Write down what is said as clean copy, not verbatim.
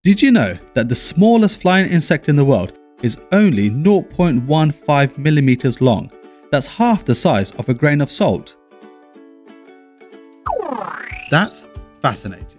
Did you know that the smallest flying insect in the world is only 0.15 millimeters long? That's half the size of a grain of salt. That's fascinating.